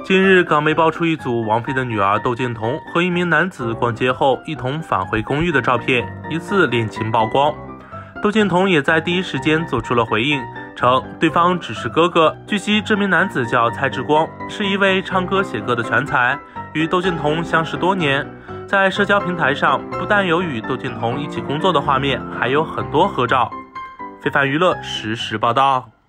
近日，港媒爆出一组王菲的女儿窦靖童和一名男子逛街后一同返回公寓的照片，疑似恋情曝光。窦靖童也在第一时间做出了回应，称对方只是哥哥。据悉，这名男子叫蔡志光，是一位唱歌写歌的全才，与窦靖童相识多年。在社交平台上，不但有与窦靖童一起工作的画面，还有很多合照。非凡娱乐实时报道。